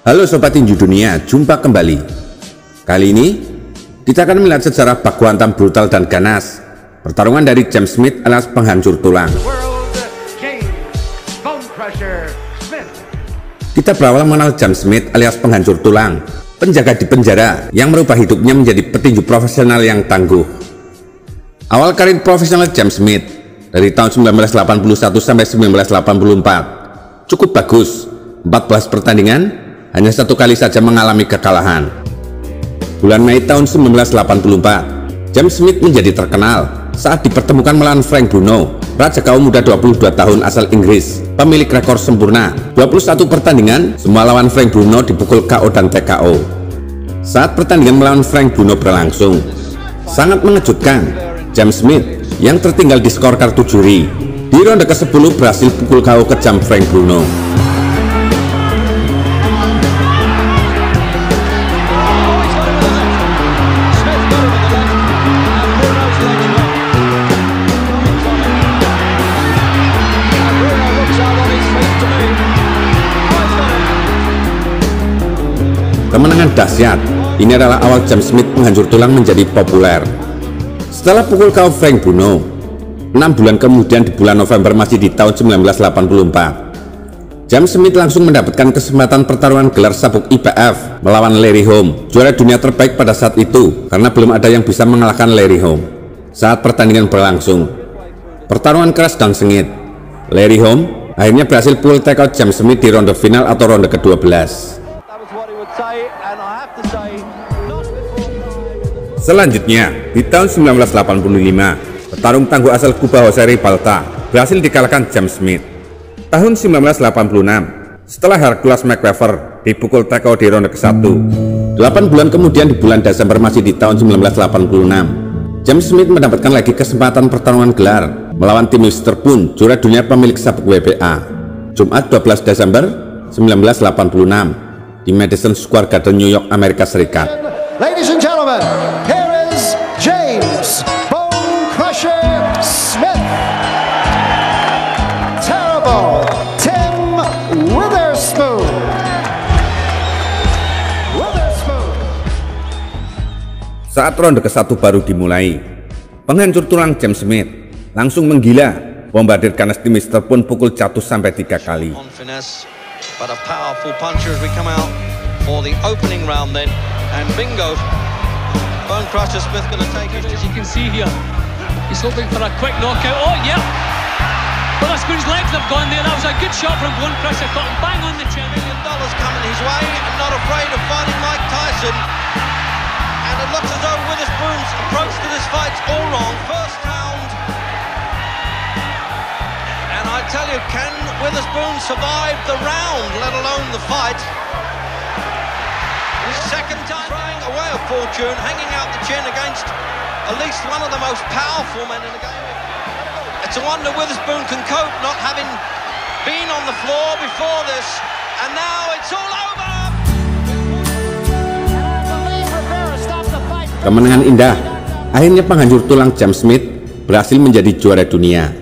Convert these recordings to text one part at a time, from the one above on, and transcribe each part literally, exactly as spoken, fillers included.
Halo Sobat Tinju Dunia, jumpa kembali. Kali ini kita akan melihat sejarah baku hantam brutal dan ganas pertarungan dari James Smith alias penghancur tulang. Kita berawal mengenal James Smith alias penghancur tulang, penjaga di penjara yang merubah hidupnya menjadi petinju profesional yang tangguh. Awal karir profesional James Smith dari tahun seribu sembilan ratus delapan puluh satu sampai seribu sembilan ratus delapan puluh empat cukup bagus. empat belas pertandingan, hanya satu kali saja mengalami kekalahan. Bulan Mei tahun seribu sembilan ratus delapan puluh empat, James Smith menjadi terkenal saat dipertemukan melawan Frank Bruno, raja kaum muda dua puluh dua tahun asal Inggris, pemilik rekor sempurna. dua puluh satu pertandingan, semua lawan Frank Bruno dipukul K O dan T K O. Saat pertandingan melawan Frank Bruno berlangsung, sangat mengejutkan, James Smith yang tertinggal di skor kartu juri, di ronde ke sepuluh berhasil pukul K O kejam Frank Bruno. Kemenangan dahsyat ini adalah awal James Smith penghancur tulang menjadi populer. Setelah pukul K O Frank Bruno, enam bulan kemudian di bulan November masih di tahun seribu sembilan ratus delapan puluh empat, James Smith langsung mendapatkan kesempatan pertarungan gelar sabuk I B F melawan Larry Holmes, juara dunia terbaik pada saat itu, karena belum ada yang bisa mengalahkan Larry Holmes. Saat pertandingan berlangsung, pertarungan keras dan sengit. Larry Holmes akhirnya berhasil pukul take out James Smith di ronde final atau ronde ke dua belas. Selanjutnya, di tahun seribu sembilan ratus delapan puluh lima, petarung tangguh asal Kuba Jose Ribalta berhasil dikalahkan James Smith. Tahun seribu sembilan ratus delapan puluh enam, setelah Hercules McWeaver dipukul T K O di ronde ke satu, delapan bulan kemudian di bulan Desember masih di tahun seribu sembilan ratus delapan puluh enam, James Smith mendapatkan lagi kesempatan pertarungan gelar melawan Tim Witherspoon, juara dunia pemilik sabuk W B A. Jumat dua belas Desember seribu sembilan ratus delapan puluh enam di Madison Square Garden, New York, Amerika Serikat. Ladies and gentlemen, here is James Bone Crusher Smith. Terrible Tim Witherspoon. Witherspoon. Saat ronde ke satu baru dimulai, penghancur tulang James Smith langsung menggila, bombardir ganas Tim Witherspoon pukul jatuh sampai tiga kali. But a powerful puncher as we come out for the opening round then, and bingo, Bone Crusher Smith going to take it. As you can see here, he's hoping for a quick knockout. Oh yeah, Witherspoon's legs have gone there. That was a good shot from Bone Crusher, caught him bang on the chin. Million dollars coming his way, and not afraid of fighting Mike Tyson. And it looks as though Witherspoon's approach to this fight's all wrong. First round, and I tell you, can Witherspoon survive the round, let alone the fight? Second time trying away a fortune, hanging out the chin against at least one of the most powerful men in the game. It's a wonder Witherspoon can cope, not having been on the floor before this, and now it's all over. Kemenangan indah, akhirnya penghancur tulang James Smith berhasil menjadi juara dunia.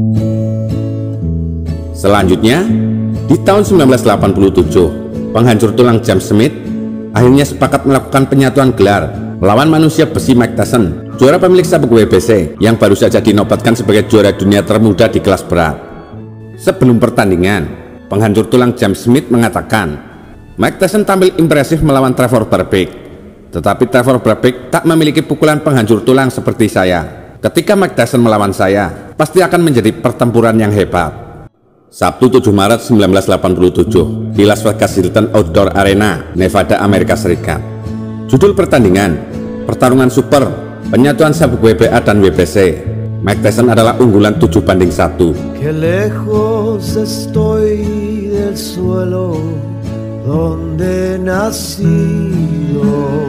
Selanjutnya, di tahun seribu sembilan ratus delapan puluh tujuh, penghancur tulang James Smith akhirnya sepakat melakukan penyatuan gelar melawan manusia besi Mike Tyson, juara pemilik sabuk W B C yang baru saja dinobatkan sebagai juara dunia termuda di kelas berat. Sebelum pertandingan, penghancur tulang James Smith mengatakan Mike Tyson tampil impresif melawan Trevor Berbick, tetapi Trevor Berbick tak memiliki pukulan penghancur tulang seperti saya. Ketika Mike Tyson melawan saya, pasti akan menjadi pertempuran yang hebat. Sabtu tujuh Maret seribu sembilan ratus delapan puluh tujuh di Las Vegas Hilton Outdoor Arena, Nevada, Amerika Serikat. Judul pertandingan, pertarungan super, penyatuan sabuk W B A dan W B C. Mike Tyson adalah unggulan tujuh banding satu. Que lejos estoy del suelo donde nacido.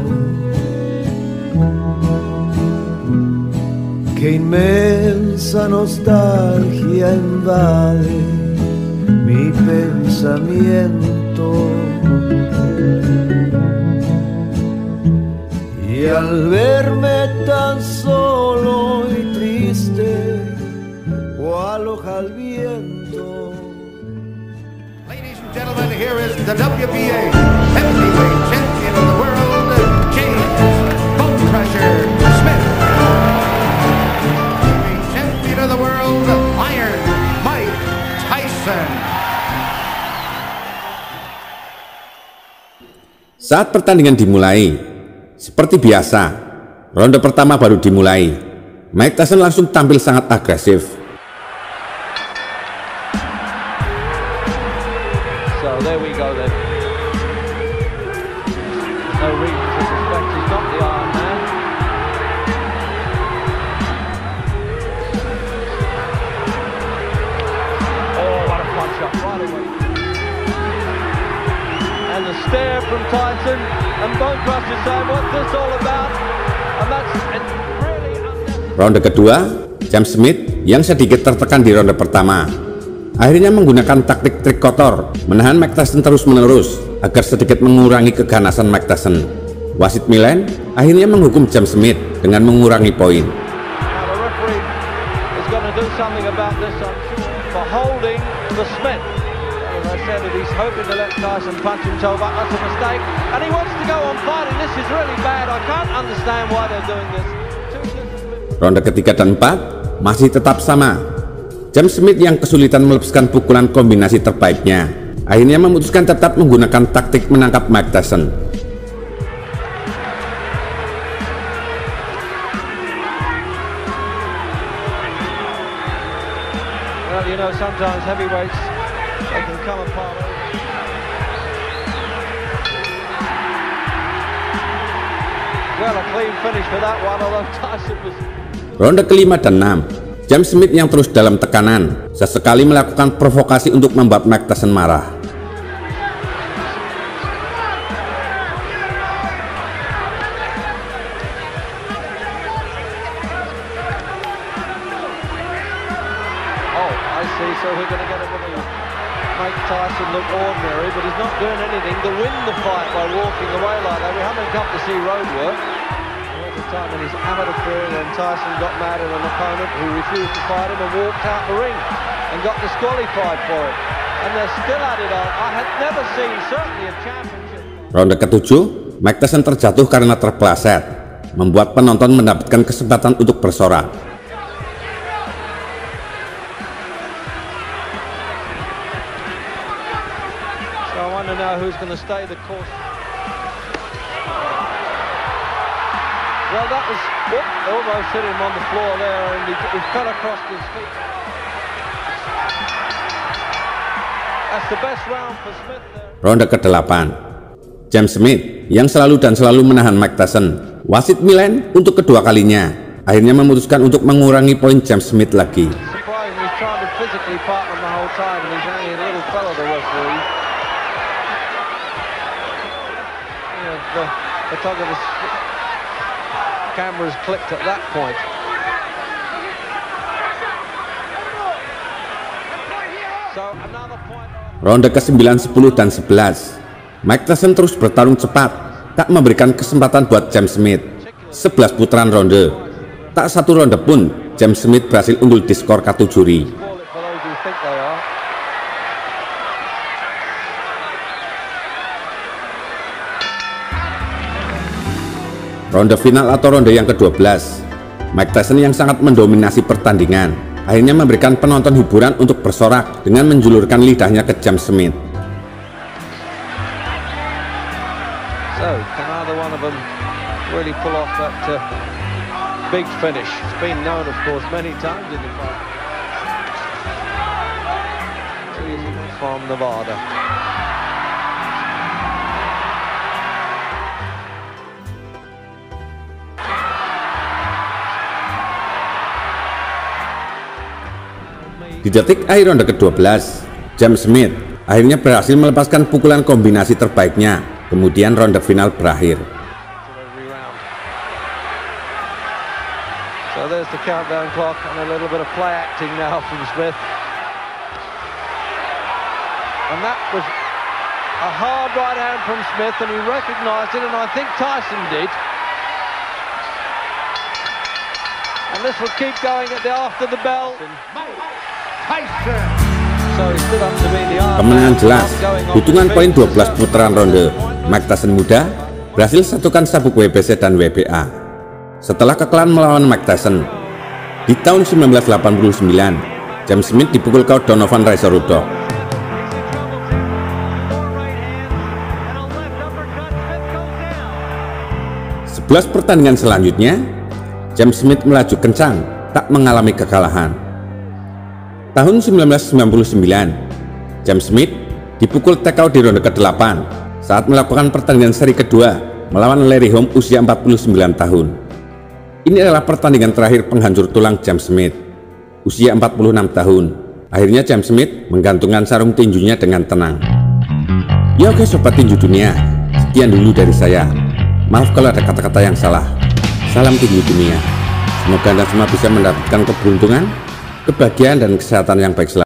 Que inmensa nostalgia invade mi pensamiento, y al verme tan solo y triste, cual hoja al viento. Ladies and gentlemen, here is the W B A heavyweight champion of the world, James Bone Crusher Smith. Heavyweight champion of the world, Iron Mike Tyson. Saat pertandingan dimulai, seperti biasa, ronde pertama baru dimulai. Mike Tyson langsung tampil sangat agresif. So there we go then. No reason to suspect he's not the Iron Man. Oh, what a punch up right away. And the stare from Tyson, and Bone Crusher saying, what's this all about? And that's it's really unnecessary. Ronde kedua, James Smith yang sedikit tertekan di ronde pertama akhirnya menggunakan taktik trik kotor, menahan Mike Tyson terus-menerus agar sedikit mengurangi keganasan Mike Tyson. Wasit Milan akhirnya menghukum James Smith dengan mengurangi poin. Now the referee is going to do something about this, I'm sure, for holding the Smith. As I said, that he's hoping to let Tyson punch himself up. That's a mistake, and he wants to go on fighting. This is really bad. I can't understand why they're doing this. Ronde ketiga dan empat masih tetap sama. James Smith yang kesulitan melepaskan pukulan kombinasi terbaiknya akhirnya memutuskan tetap menggunakan taktik menangkap Mike Tyson. Well, you know, sometimes heavyweights, they can come apart. Well, a clean finish for that one, although Tyson was... Ronde kelima dan enam, James Smith yang terus dalam tekanan sesekali melakukan provokasi untuk membuat Mike Tyson marah. Oh, I see, so we're going to get a bit of Mike Tyson look ordinary, but he's not doing anything to win the fight by walking away like that. We haven't come to see road work. Time in his amateur career when Tyson got mad at an opponent who refused to fight him and walked out the ring and got disqualified for it. And they're still at it on. I had never seen certainly a championship. Ronde ketujuh, Mike Tyson terjatuh karena terpeleset, membuat penonton mendapatkan kesempatan untuk bersorak. So I want to know who's going to stay the course. Well, that was whoop, almost hit him on the floor there, and he, he fell across his feet. That's the best round for Smith there. Ronde kedelapan, James Smith yang selalu dan selalu menahan Mike Tyson. Wasit Milan untuk kedua kalinya akhirnya memutuskan untuk mengurangi poin James Smith lagi. Surprising, he's trying to physically partner the whole time, and he's only a little fellow, the referee. You know, the photographer's cameras clicked at that point. So another point. Ronde ke sembilan, sepuluh, dan sebelas, Mike Tyson terus bertarung cepat, tak memberikan kesempatan buat James Smith. sebelas putaran ronde, tak satu ronde pun James Smith berhasil unggul di skor kartu juri. Ronde final atau ronde yang kedua belas, Mike Tyson yang sangat mendominasi pertandingan akhirnya memberikan penonton hiburan untuk bersorak dengan menjulurkan lidahnya ke James Smith. So, can either one of them really pull off that uh, big finish? It's been known, of course, many times in the fight. From Nevada. Di detik akhir ronde kedua belas, James Smith akhirnya berhasil melepaskan pukulan kombinasi terbaiknya. Kemudian ronde final berakhir. So there's the countdown clock and a little bit of play acting now from Smith. And that was a hard right hand from Smith, and he recognised it, and I think Tyson did. And this will keep going at the after the bell. Kemenangan jelas, hitungan poin dua belas putaran ronde, Mike Tyson muda berhasil satukan sabuk W B C dan W B A. Setelah kekalahan melawan Mike Tyson di tahun seribu sembilan ratus delapan puluh sembilan, James Smith dipukul K O Donovan Razor Ruddock. sebelas pertandingan selanjutnya, James Smith melaju kencang, tak mengalami kekalahan. Tahun seribu sembilan ratus sembilan puluh sembilan, James Smith dipukul T K O di ronde kedelapan saat melakukan pertandingan seri kedua melawan Larry Holmes usia empat puluh sembilan tahun. Ini adalah pertandingan terakhir penghancur tulang James Smith, usia empat puluh enam tahun. Akhirnya James Smith menggantungkan sarung tinjunya dengan tenang. Ya oke sobat tinju dunia, sekian dulu dari saya. Maaf kalau ada kata-kata yang salah. Salam tinju dunia. Semoga Anda semua bisa mendapatkan keberuntungan, kebahagiaan dan kesehatan yang baik selalu.